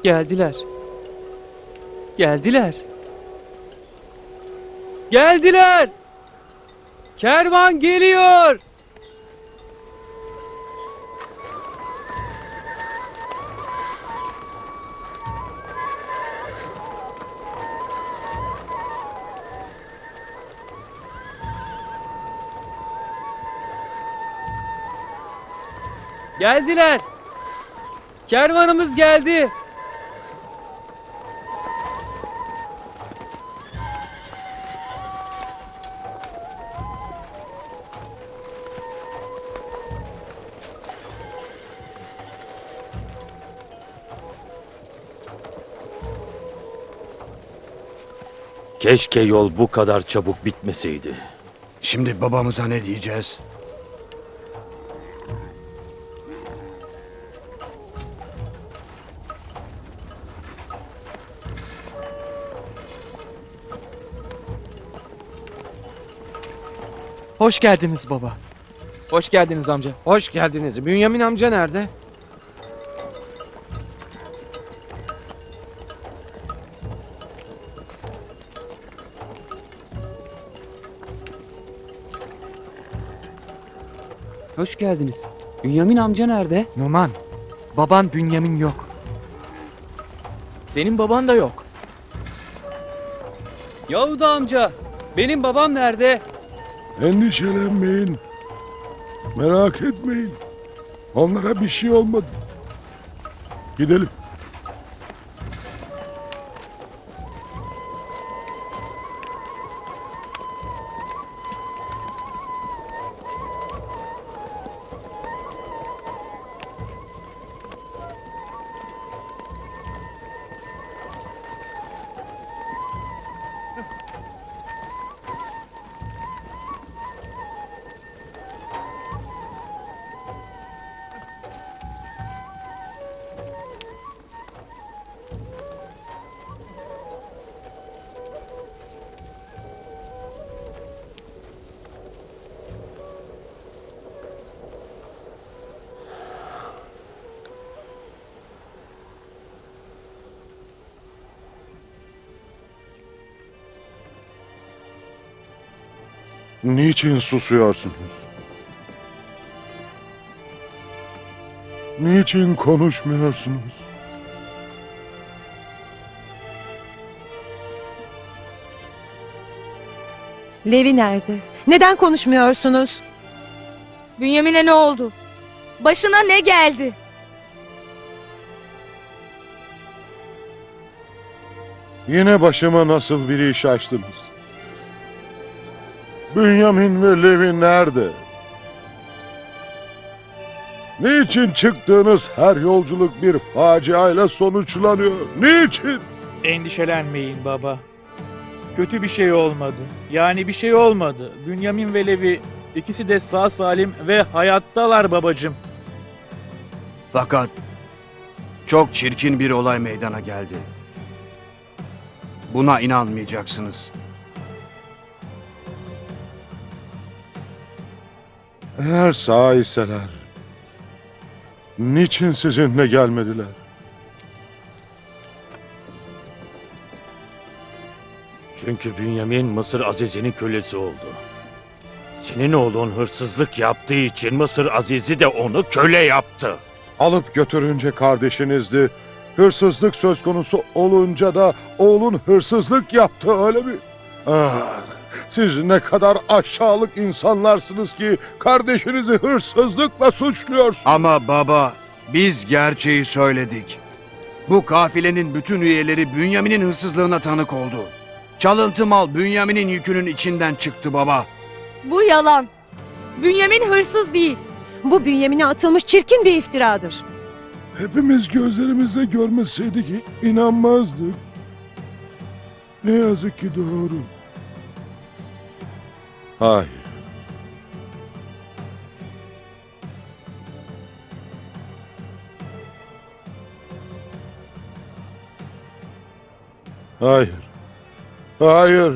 Geldiler. Geldiler. Geldiler. Kervan geliyor. Geldiler. Kervanımız geldi. Keşke yol bu kadar çabuk bitmeseydi. Şimdi babamıza ne diyeceğiz? Hoş geldiniz baba. Hoş geldiniz amca. Hoş geldiniz. Bünyamin amca nerede? Hoş geldiniz. Bünyamin amca nerede? Numan, baban Bünyamin yok. Senin baban da yok. Yahuda amca, benim babam nerede? Endişelenmeyin. Merak etmeyin. Onlara bir şey olmadı. Gidelim. Niçin susuyorsunuz? Niçin konuşmuyorsunuz? Levi nerede? Neden konuşmuyorsunuz? Bünyamin'e ne oldu? Başına ne geldi? Yine başıma nasıl bir iş açtınız? Bünyamin ve Levi nerede? Niçin çıktığınız her yolculuk bir faciayla sonuçlanıyor? Niçin? Endişelenmeyin baba. Kötü bir şey olmadı. Yani bir şey olmadı. Bünyamin ve Levi ikisi de sağ salim ve hayattalar babacığım. Fakat çok çirkin bir olay meydana geldi. Buna inanmayacaksınız. Eğer sağ iseler, niçin sizinle gelmediler? Çünkü Bünyamin Mısır Azizi'nin kölesi oldu. Senin oğlun hırsızlık yaptığı için Mısır Azizi de onu köle yaptı. Alıp götürünce kardeşinizdi. Hırsızlık söz konusu olunca da oğlun hırsızlık yaptı, öyle mi? Ah, siz ne kadar aşağılık insanlarsınız ki kardeşinizi hırsızlıkla suçluyorsunuz. Ama baba, biz gerçeği söyledik. Bu kafilenin bütün üyeleri Bünyamin'in hırsızlığına tanık oldu. Çalıntı mal Bünyamin'in yükünün içinden çıktı baba. Bu yalan. Bünyamin hırsız değil. Bu Bünyamin'e atılmış çirkin bir iftiradır. Hepimiz gözlerimizle görmeseydik inanmazdık. Ne yazık ki doğru. Hayır. Hayır. Hayır.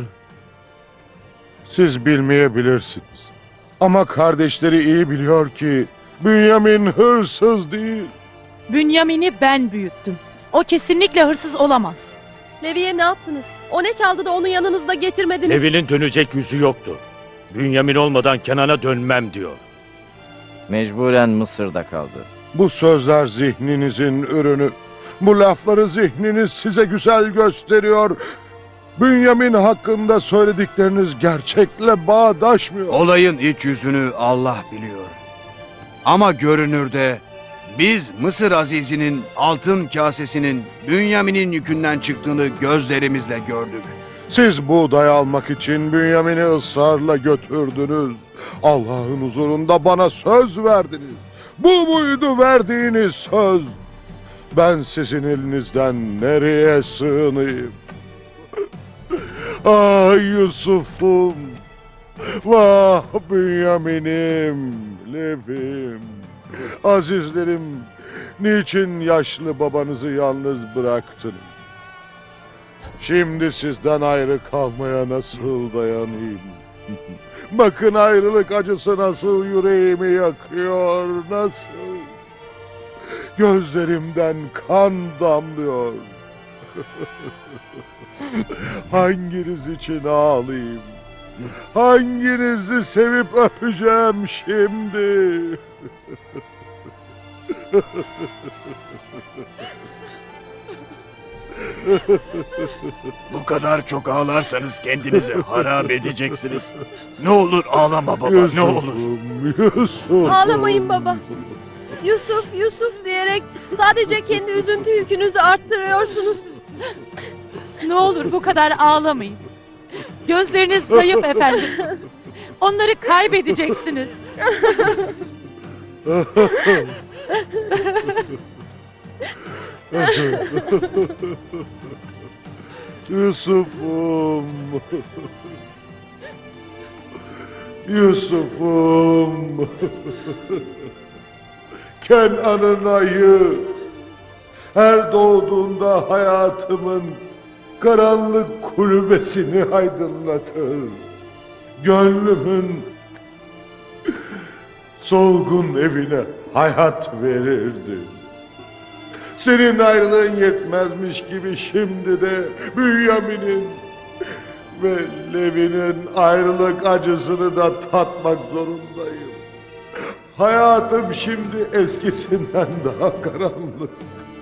Siz bilmeyebilirsiniz. Ama kardeşleri iyi biliyor ki Bünyamin hırsız değil. Bünyamin'i ben büyüttüm. O kesinlikle hırsız olamaz. Levi'ye ne yaptınız? O ne çaldı da onu yanınızda getirmediniz? Levi'nin dönecek yüzü yoktu. Bünyamin olmadan Kenan'a dönmem diyor. Mecburen Mısır'da kaldı. Bu sözler zihninizin ürünü. Bu lafları zihniniz size güzel gösteriyor. Bünyamin hakkında söyledikleriniz gerçekle bağdaşmıyor. Olayın iç yüzünü Allah biliyor. Ama görünürde biz Mısır Azizi'nin altın kasesinin Bünyamin'in yükünden çıktığını gözlerimizle gördük. Siz buğday almak için Bünyamin'i ısrarla götürdünüz. Allah'ın huzurunda bana söz verdiniz. Bu muydu verdiğiniz söz? Ben sizin elinizden nereye sığınayım? Ah Yusuf'um! Vah Bünyamin'im, Levim, azizlerim, niçin yaşlı babanızı yalnız bıraktınız? Şimdi sizden ayrı kalmaya nasıl dayanayım? Bakın ayrılık acısı nasıl yüreğimi yakıyor, nasıl? Gözlerimden kan damlıyor. Hanginiz için ağlayayım? Hanginizi sevip öpeceğim şimdi? Bu kadar çok ağlarsanız kendinizi harap edeceksiniz. Ne olur ağlama baba, ne olur. Yusuf. Ağlamayın baba. Yusuf, Yusuf diyerek sadece kendi üzüntü yükünüzü arttırıyorsunuz. Ne olur bu kadar ağlamayın. Gözleriniz zayıf efendim. Onları kaybedeceksiniz. Yusuf'um. Yusuf'um. Kenan'ın ayı her doğduğunda hayatımın karanlık kulübesini aydınlatır. Gönlümün solgun evine hayat verirdi. Senin ayrılığın yetmezmiş gibi şimdi de Bünyamin'in ve Levi'nin ayrılık acısını da tatmak zorundayım. Hayatım şimdi eskisinden daha karanlık.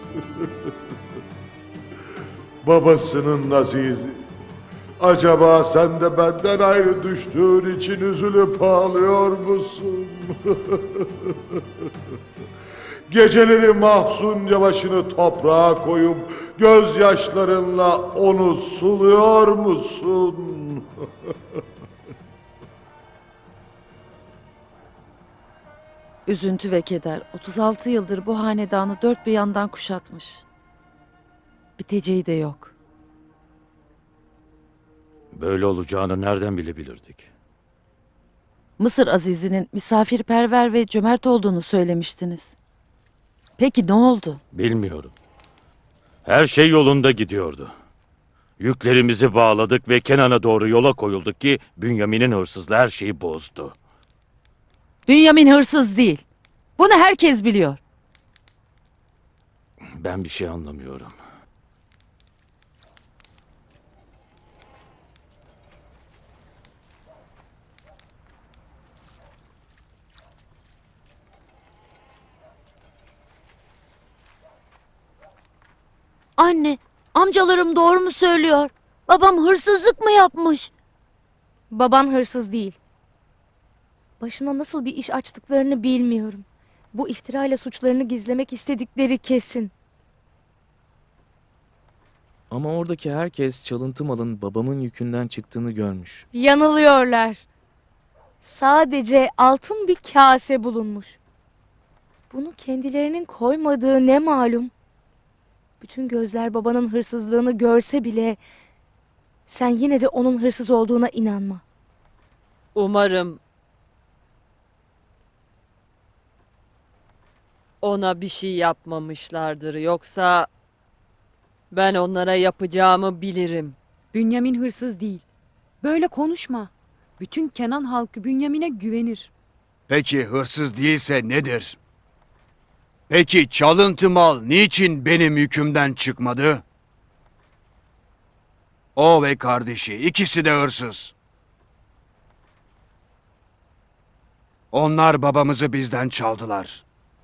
Babasının azizi, acaba sen de benden ayrı düştüğün için üzülüp ağlıyor musun? Geceleri mahzunca başını toprağa koyup gözyaşlarınla onu suluyor musun? Üzüntü ve keder 36 yıldır bu hanedanı dört bir yandan kuşatmış. Biteceği de yok. Böyle olacağını nereden bilebilirdik? Mısır Azizi'nin misafirperver ve cömert olduğunu söylemiştiniz. Peki ne oldu? Bilmiyorum. Her şey yolunda gidiyordu. Yüklerimizi bağladık ve Kenan'a doğru yola koyulduk ki Bünyamin'in hırsızlığı her şeyi bozdu. Bünyamin hırsız değil. Bunu herkes biliyor. Ben bir şey anlamıyorum. Anne, amcalarım doğru mu söylüyor? Babam hırsızlık mı yapmış? Baban hırsız değil. Başına nasıl bir iş açtıklarını bilmiyorum. Bu iftirayla suçlarını gizlemek istedikleri kesin. Ama oradaki herkes çalıntı malın babamın yükünden çıktığını görmüş. Yanılıyorlar. Sadece altın bir kase bulunmuş. Bunu kendilerinin koymadığı ne malum? Bütün gözler babanın hırsızlığını görse bile sen yine de onun hırsız olduğuna inanma. Umarım ona bir şey yapmamışlardır. Yoksa ben onlara yapacağımı bilirim. Bünyamin hırsız değil. Böyle konuşma. Bütün Kenan halkı Bünyamin'e güvenir. Peki hırsız değilse nedir? Peki çalıntı mal niçin benim yükümden çıkmadı? O ve kardeşi ikisi de hırsız. Onlar babamızı bizden çaldılar.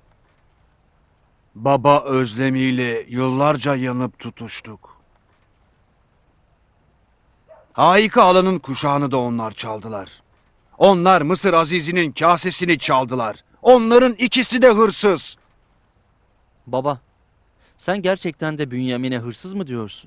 Baba özlemiyle yıllarca yanıp tutuştuk. Haika Alan'ın kuşağını da onlar çaldılar. Onlar Mısır Azizi'nin kasesini çaldılar. Onların ikisi de hırsız. Baba, sen gerçekten de Bünyamin'e hırsız mı diyorsun?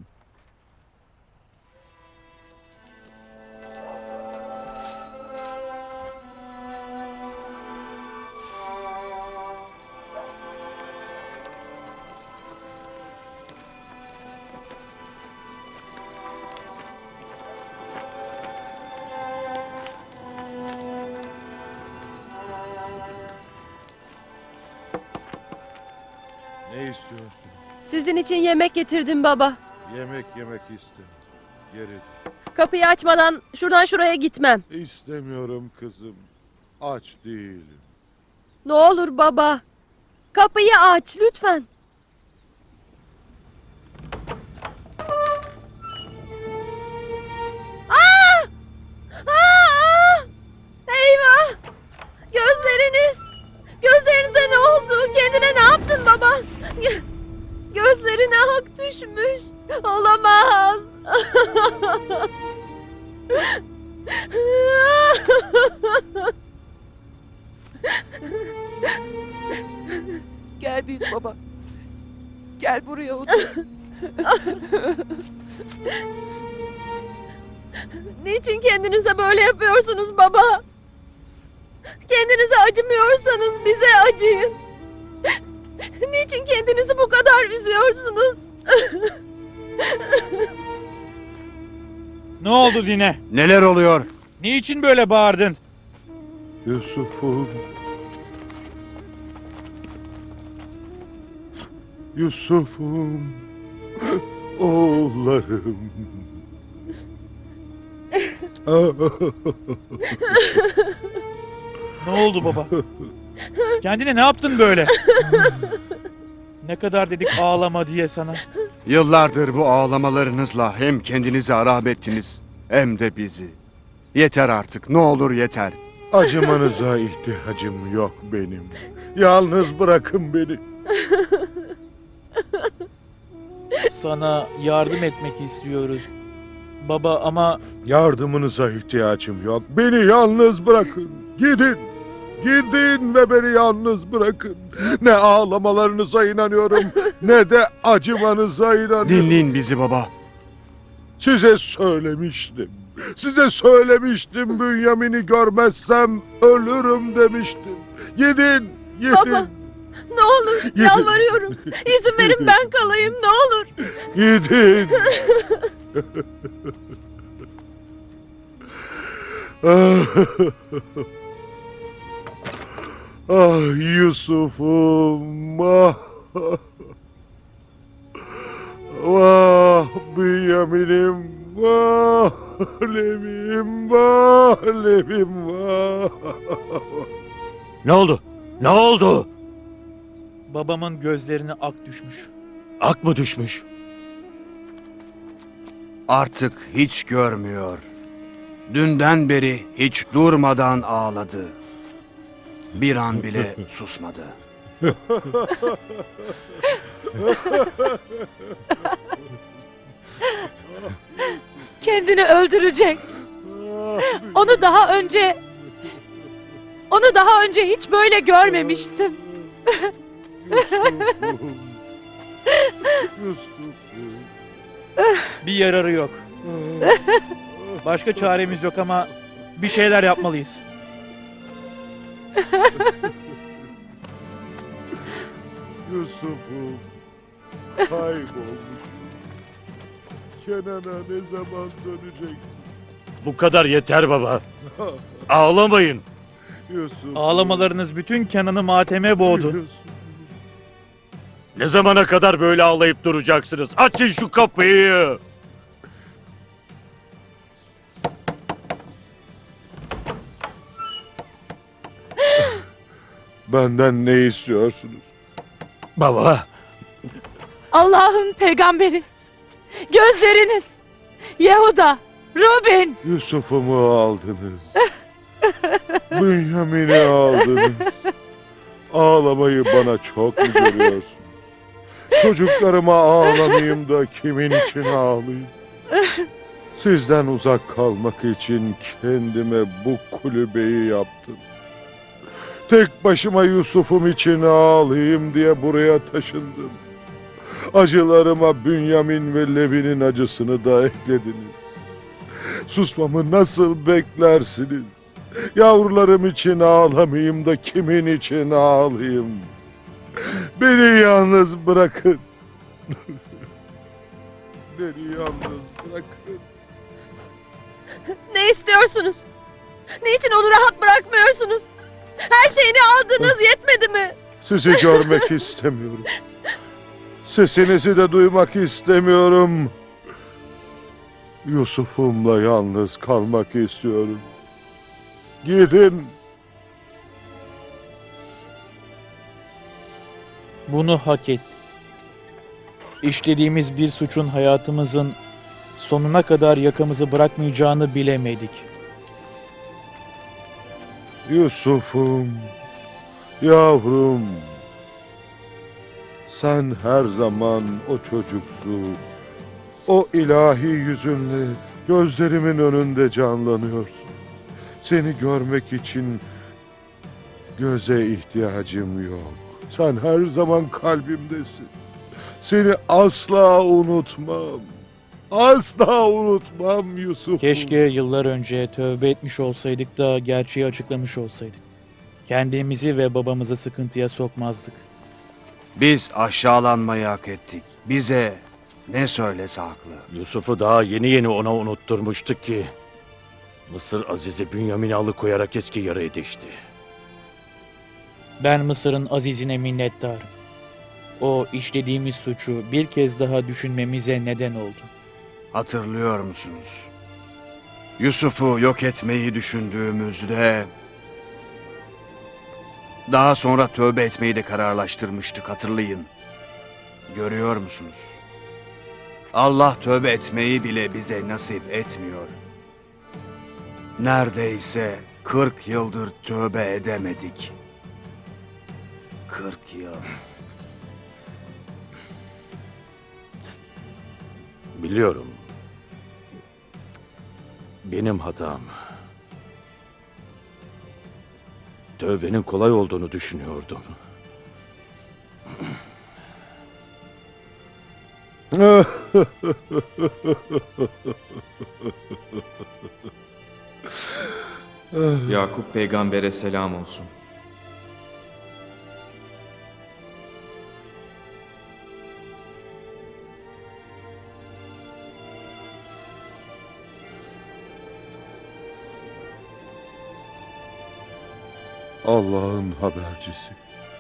Ne istiyorsun? Sizin için yemek getirdim baba. Yemek istem. Geri. Kapıyı açmadan şuradan şuraya gitmem. İstemiyorum kızım. Aç değilim. Ne olur baba. Kapıyı aç lütfen. Aa! Aa! Eyvah! Gözleriniz! Gözlerinize ne oldu? Kendine ne yaptın baba? Gözlerine hak düşmüş. Olamaz. Gel büyük baba. Gel buraya otur. Niçin kendinize böyle yapıyorsunuz baba? Kendinize acımıyorsanız bize acıyın. Niçin kendinizi bu kadar üzüyorsunuz? Ne oldu Dine? Neler oluyor? Niçin böyle bağırdın? Yusuf'um. Yusuf'um. Oğullarım. Ne oldu baba? Kendine ne yaptın böyle? Ne kadar dedik ağlama diye sana. Yıllardır bu ağlamalarınızla hem kendinizi harap ettiniz hem de bizi. Yeter artık, ne olur yeter. Acımanıza ihtiyacım yok benim. Yalnız bırakın beni. Sana yardım etmek istiyoruz. Baba ama... Yardımınıza ihtiyacım yok. Beni yalnız bırakın. Gidin. Gidin ve beni yalnız bırakın. Ne ağlamalarınıza inanıyorum ne de acımanıza inanıyorum. Dinleyin bizi baba. Size söylemiştim. Size söylemiştim Bünyamin'i görmezsem ölürüm demiştim. Gidin, gidin. Baba, ne olur Gidin. yalvarıyorum. İzin verin ben kalayım ne olur. Gidin. Ah Yusuf'um, ah. Vah Bünyamin'im, vah Levim, vah Levim, vah. Ne oldu? Ne oldu? Babamın gözlerine ak düşmüş. Ak mı düşmüş? Artık hiç görmüyor. Dünden beri hiç durmadan ağladı. Bir an bile susmadı. Kendini öldürecek. Onu daha önce hiç böyle görmemiştim. Bir yararı yok. Başka çaremiz yok ama bir şeyler yapmalıyız. Yusuf'um kaybolmuş. Kenan'a ne zaman döneceksin? Bu kadar yeter baba. Ağlamayın. Yusuf. Ağlamalarınız bütün Kenan'ı mateme boğdu. Ne zamana kadar böyle ağlayıp duracaksınız? Açın şu kapıyı. Benden ne istiyorsunuz? Baba. Allah'ın peygamberi. Gözleriniz. Yehuda, Rubin. Yusuf'umu aldınız. Bünyamin'i aldınız. Ağlamayı bana çok mu görüyorsun? Çocuklarıma ağlamayayım da kimin için ağlayayım? Sizden uzak kalmak için kendime bu kulübeyi yaptım. Tek başıma Yusuf'um için ağlayayım diye buraya taşındım. Acılarıma Bünyamin ve Levi'nin acısını da eklediniz. Susmamı nasıl beklersiniz? Yavrularım için ağlamayayım da kimin için ağlayayım? Beni yalnız bırakın. Beni yalnız bırakın. Ne istiyorsunuz? Niçin onu rahat bırakmıyorsunuz? Her şeyini aldınız, yetmedi mi? Sizi görmek istemiyorum. Sesinizi de duymak istemiyorum. Yusuf'umla yalnız kalmak istiyorum. Gidin. Bunu hak ettik. İşlediğimiz bir suçun hayatımızın sonuna kadar yakamızı bırakmayacağını bilemedik. Yusuf'um, yavrum. Sen her zaman o çocuksu, o ilahi yüzünle gözlerimin önünde canlanıyorsun. Seni görmek için göze ihtiyacım yok. Sen her zaman kalbimdesin. Seni asla unutmam. Asla unutmam Yusuf. Keşke yıllar önce tövbe etmiş olsaydık da gerçeği açıklamış olsaydık. Kendimizi ve babamızı sıkıntıya sokmazdık. Biz aşağılanmayı hak ettik. Bize ne söylese haklı. Yusuf'u daha yeni yeni ona unutturmuştuk ki Mısır Aziz'i Bünyamin'i alıkoyarak eski yarayı deşti. Ben Mısır'ın Aziz'ine minnettarım. O işlediğimiz suçu bir kez daha düşünmemize neden oldu. Hatırlıyor musunuz? Yusuf'u yok etmeyi düşündüğümüzde daha sonra tövbe etmeyi de kararlaştırmıştık, hatırlayın. Görüyor musunuz? Allah tövbe etmeyi bile bize nasip etmiyor. Neredeyse 40 yıldır tövbe edemedik. 40 yıl. Biliyorum. Benim hatam. Tövbenin kolay olduğunu düşünüyordum. Yakup peygambere selam olsun. Allah'ın habercisi.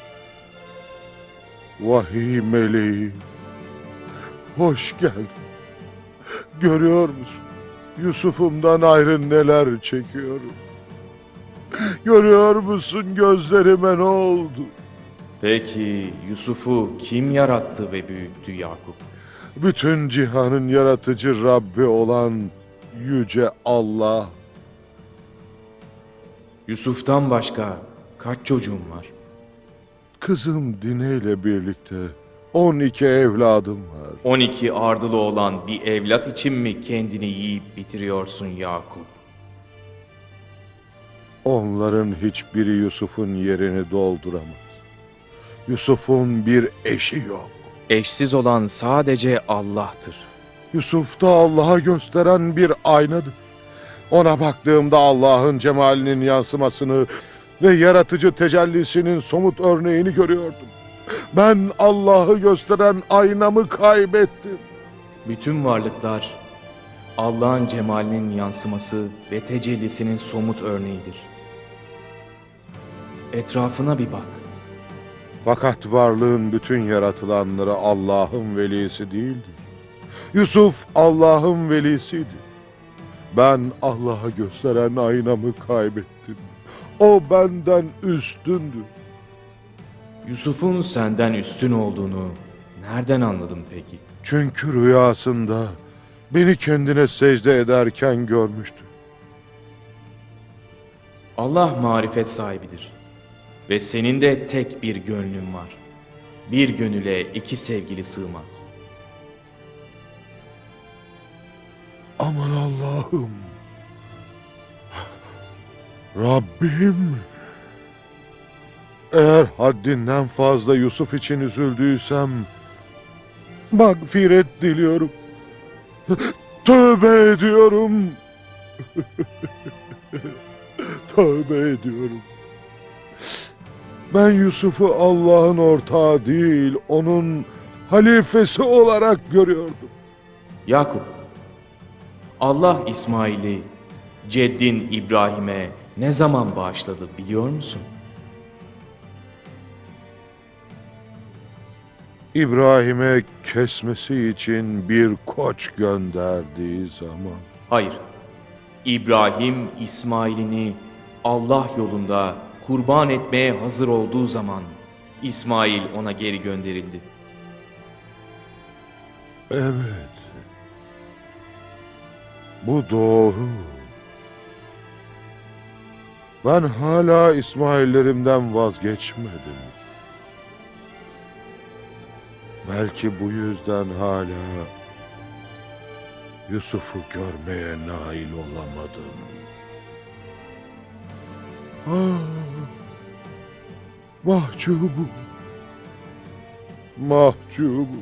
Vahiy meleği. Hoş geldin. Görüyor musun? Yusuf'umdan ayrı neler çekiyorum. Görüyor musun gözlerime ne oldu? Peki Yusuf'u kim yarattı ve büyüttü Yakup? Bütün cihanın yaratıcı Rabbi olan Yüce Allah. Yusuf'tan başka kaç çocuğun var? Kızım Dine ile birlikte 12 evladım var. 12 ardılı olan bir evlat için mi kendini yiyip bitiriyorsun Yakup? Onların hiçbiri Yusuf'un yerini dolduramaz. Yusuf'un bir eşi yok. Eşsiz olan sadece Allah'tır. Yusuf da Allah'a gösteren bir aynadır. Ona baktığımda Allah'ın cemalinin yansımasını ve yaratıcı tecellisinin somut örneğini görüyordum. Ben Allah'ı gösteren aynamı kaybettim. Bütün varlıklar Allah'ın cemalinin yansıması ve tecellisinin somut örneğidir. Etrafına bir bak. Fakat varlığın bütün yaratılanları Allah'ın velisi değildir. Yusuf Allah'ın velisiydi. Ben Allah'a gösteren aynamı kaybettim. O benden üstündü. Yusuf'un senden üstün olduğunu nereden anladın peki? Çünkü rüyasında beni kendine secde ederken görmüştü. Allah marifet sahibidir. Ve senin de tek bir gönlün var. Bir gönüle iki sevgili sığmaz. Aman Allah'ım. Rabbim. Eğer haddinden fazla Yusuf için üzüldüysem mağfiret diliyorum. Tövbe ediyorum. Tövbe ediyorum. Ben Yusuf'u Allah'ın ortağı değil, onun halifesi olarak görüyordum. Yakup, Allah İsmail'i ceddin İbrahim'e ne zaman bağışladı biliyor musun? İbrahim'e kesmesi için bir koç gönderdiği zaman. Hayır. İbrahim İsmail'ini Allah yolunda kurban etmeye hazır olduğu zaman İsmail ona geri gönderildi. Evet. Bu doğru. Ben hala İsmail'lerimden vazgeçmedim. Belki bu yüzden hala Yusuf'u görmeye nail olamadım. Mahcubum. Mahcubum.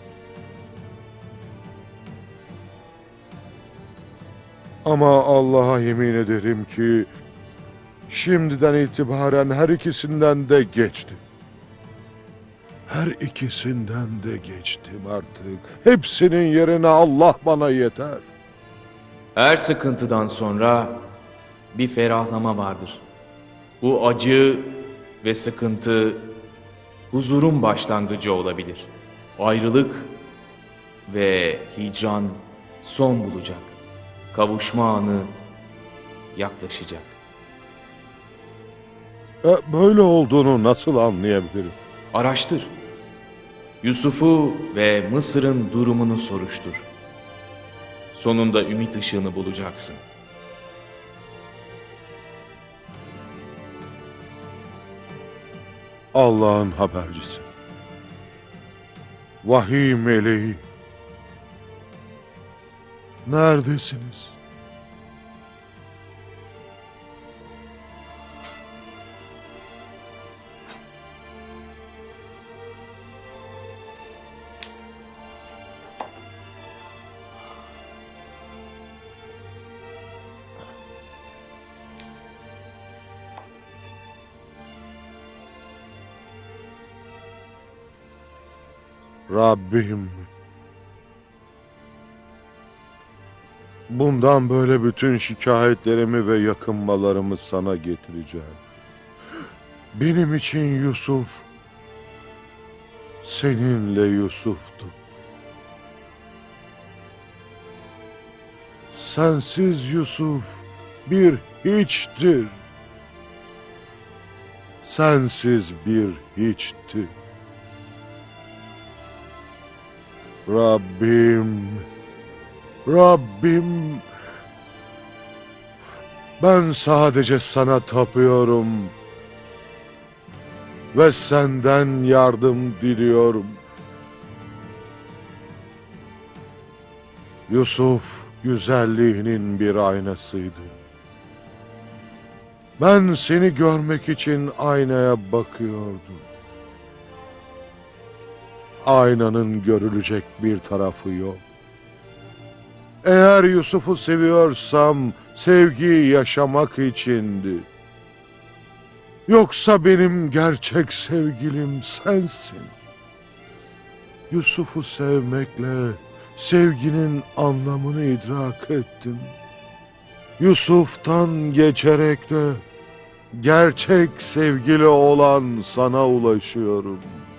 Ama Allah'a yemin ederim ki şimdiden itibaren her ikisinden de geçtim. Her ikisinden de geçtim artık. Hepsinin yerine Allah bana yeter. Her sıkıntıdan sonra bir ferahlama vardır. Bu acı ve sıkıntı huzurun başlangıcı olabilir. Ayrılık ve hicran son bulacak. Kavuşma anı yaklaşacak. Böyle olduğunu nasıl anlayabilirim? Araştır. Yusuf'u ve Mısır'ın durumunu soruştur. Sonunda ümit ışığını bulacaksın. Allah'ın habercisi. Vahiy meleği. Neredesiniz? Rabbim, bundan böyle bütün şikayetlerimi ve yakınmalarımı sana getireceğim. Benim için Yusuf, seninle Yusuf'tu. Sensiz Yusuf bir hiçtir. Sensiz bir hiçtir. Rabbim, Rabbim, ben sadece sana tapıyorum ve senden yardım diliyorum. Yusuf güzelliğinin bir aynasıydı. Ben seni görmek için aynaya bakıyordum. Aynanın görülecek bir tarafı yok. Eğer Yusuf'u seviyorsam sevgiyi yaşamak içindi. Yoksa benim gerçek sevgilim sensin. Yusuf'u sevmekle sevginin anlamını idrak ettim. Yusuf'tan geçerek de gerçek sevgili olan sana ulaşıyorum.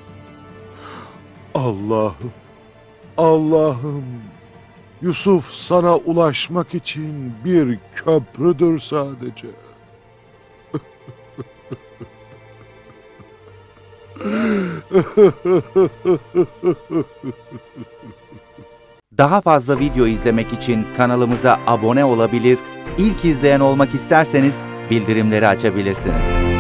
Allah'ım, Allah'ım, Yusuf sana ulaşmak için bir köprüdür sadece. Daha fazla video izlemek için kanalımıza abone olabilir, ilk izleyen olmak isterseniz bildirimleri açabilirsiniz.